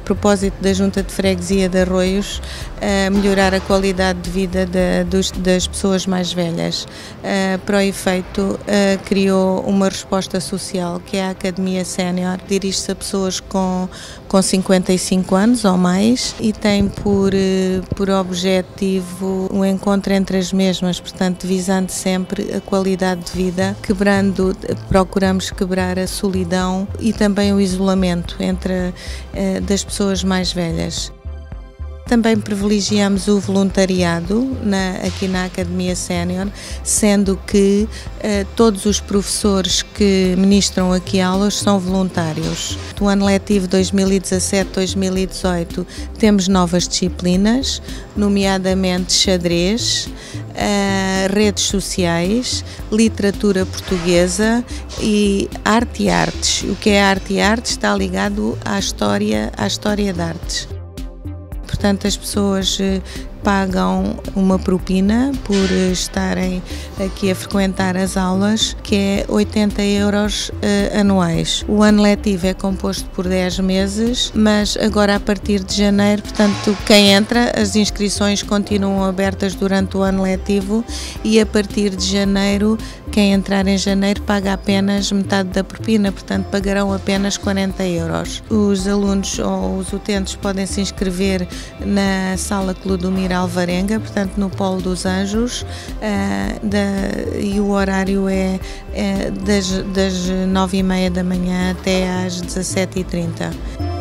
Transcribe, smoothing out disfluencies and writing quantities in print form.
propósito da Junta de Freguesia de Arroios, melhorar a qualidade de vida das pessoas mais velhas. Para o efeito, criou uma resposta social, que é a Academia Sénior. Dirige-se a pessoas com 55 anos ou mais e tem por objetivo o encontro entre as mesmas, portanto, visando sempre a qualidade de vida, procuramos quebrar a solidão e também o isolamento das pessoas mais velhas. Também privilegiamos o voluntariado aqui na Academia Sénior, sendo que todos os professores que ministram aqui aulas são voluntários. No ano letivo 2017-2018 temos novas disciplinas, nomeadamente xadrez, redes sociais, literatura portuguesa e arte e artes. O que é arte e artes está ligado à história de artes. Portanto, as pessoas pagam uma propina por estarem aqui a frequentar as aulas, que é 80 euros anuais. O ano letivo é composto por 10 meses, mas agora a partir de janeiro, portanto, quem entra, as inscrições continuam abertas durante o ano letivo e a partir de janeiro, quem entrar em janeiro paga apenas metade da propina, portanto pagarão apenas 40 euros. Os alunos ou os utentes podem se inscrever na Sala Clodomiro Alvarenga, portanto no Polo dos Anjos, e o horário é das 9h30 da manhã até às 17h30.